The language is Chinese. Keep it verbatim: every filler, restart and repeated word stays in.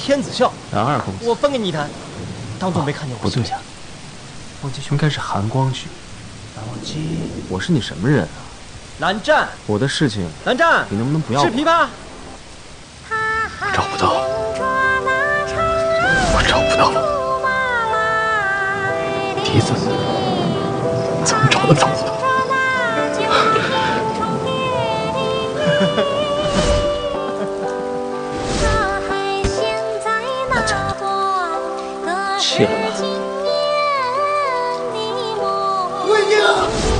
天子笑。 然而公子， 我分给你一坛，当做没看见我。 不对呀， 忘记应该是寒光兄。 忘记。 我是你什么人啊？ 蓝湛， 我的事情， 蓝湛， 你能不能不要？ 是琵琶。 我找不到，我找不到笛子，怎么找得到呢？蓝湛，谢了吧。 闺女。